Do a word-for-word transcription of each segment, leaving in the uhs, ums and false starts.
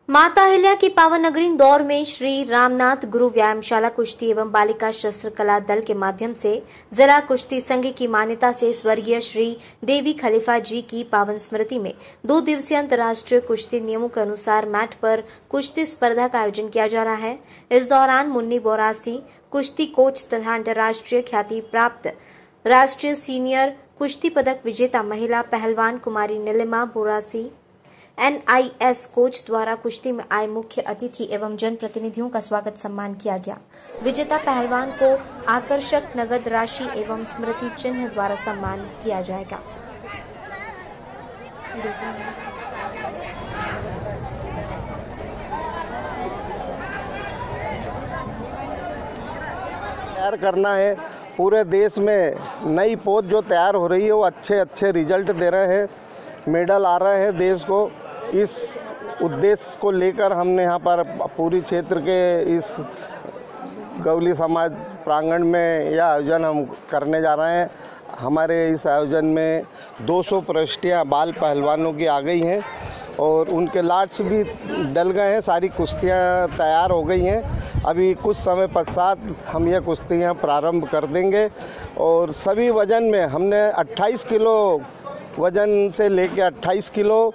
माता अहिल्या की पावन नगरी इंदौर में श्री रामनाथ गुरु व्यायामशाला कुश्ती एवं बालिका शस्त्र कला दल के माध्यम से जिला कुश्ती संघ की मान्यता से स्वर्गीय श्री देवी खलीफा जी की पावन स्मृति में दो दिवसीय अंतर्राष्ट्रीय कुश्ती नियमों के अनुसार मैट पर कुश्ती स्पर्धा का आयोजन किया जा रहा है। इस दौरान मुन्नी बोरासी कुश्ती कोच तथा अंतर्राष्ट्रीय ख्याति प्राप्त राष्ट्रीय सीनियर कुश्ती पदक विजेता महिला पहलवान कुमारी Neelima Borasi N I S coach द्वारा कुश्ती में आए मुख्य अतिथि एवं जनप्रतिनिधियों का स्वागत सम्मान किया गया। विजेता पहलवान को आकर्षक नगद राशि एवं स्मृति चिन्ह द्वारा सम्मान किया जाएगा। तैयार करना है, पूरे देश में नई पोत जो तैयार हो रही है वो अच्छे अच्छे रिजल्ट दे रहे हैं, मेडल आ रहे हैं देश को। इस उद्देश्य को लेकर हमने यहाँ पर पूरी क्षेत्र के इस गवली समाज प्रांगण में यह आयोजन हम करने जा रहे हैं। हमारे इस आयोजन में दो सौ प्रविष्टियाँ बाल पहलवानों की आ गई हैं और उनके लाट्स भी डल गए हैं, सारी कुश्तियाँ तैयार हो गई हैं। अभी कुछ समय पश्चात हम यह कुश्तियाँ प्रारंभ कर देंगे और सभी वज़न में हमने अट्ठाईस किलो वज़न से लेकर अट्ठाईस किलो,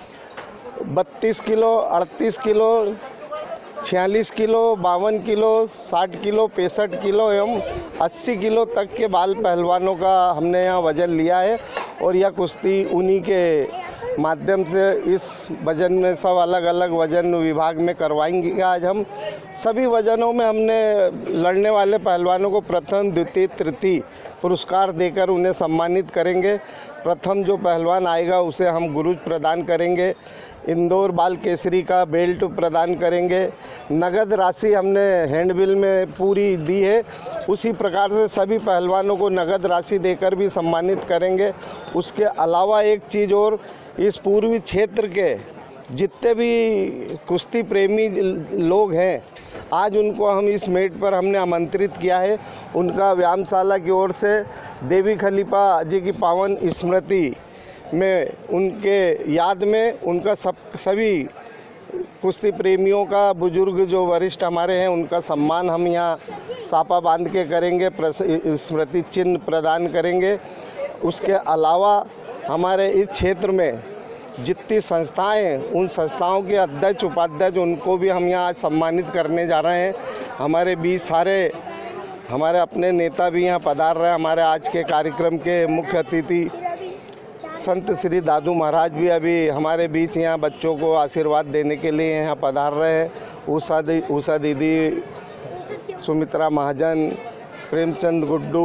बत्तीस किलो, अड़तीस किलो, छियालीस किलो, बावन किलो, साठ किलो, पैंसठ किलो एवं अस्सी किलो तक के बाल पहलवानों का हमने यहाँ वज़न लिया है और यह कुश्ती उन्हीं के माध्यम से इस वज़न में सब अलग अलग वज़न विभाग में करवाएंगे। आज हम सभी वज़नों में हमने लड़ने वाले पहलवानों को प्रथम, द्वितीय, तृतीय पुरस्कार देकर उन्हें सम्मानित करेंगे। प्रथम जो पहलवान आएगा उसे हम गुरुज प्रदान करेंगे, इंदौर बाल केसरी का बेल्ट प्रदान करेंगे। नगद राशि हमने हैंडबिल में पूरी दी है, उसी प्रकार से सभी पहलवानों को नगद राशि देकर भी सम्मानित करेंगे। उसके अलावा एक चीज़ और, इस पूर्वी क्षेत्र के जितने भी कुश्ती प्रेमी लोग हैं आज उनको हम इस मेट पर हमने आमंत्रित किया है। उनका व्यायामशाला की ओर से देवी खलीफा जी की पावन स्मृति में उनके याद में उनका सब सभी कुश्ती प्रेमियों का, बुजुर्ग जो वरिष्ठ हमारे हैं उनका सम्मान हम यहाँ सापा बांध के करेंगे, स्मृति चिन्ह प्रदान करेंगे। उसके अलावा हमारे इस क्षेत्र में जितनी संस्थाएं हैं उन संस्थाओं के अध्यक्ष, उपाध्यक्ष उनको भी हम यहाँ आज सम्मानित करने जा रहे हैं। हमारे बीच सारे हमारे अपने नेता भी यहाँ पधार रहे हैं। हमारे आज के कार्यक्रम के मुख्य अतिथि संत श्री दादू महाराज भी अभी हमारे बीच यहाँ बच्चों को आशीर्वाद देने के लिए यहाँ पधार रहे हैं। उषा दी उषा दीदी, सुमित्रा महाजन, प्रेमचंद गुड्डू,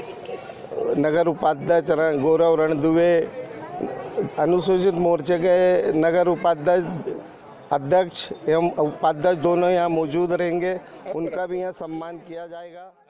नगर उपाध्यक्ष गौरव रणदुवे, अनुसूचित मोर्चे के नगर उपाध्यक्ष अध्यक्ष एवं उपाध्यक्ष दोनों यहाँ मौजूद रहेंगे, उनका भी यहाँ सम्मान किया जाएगा।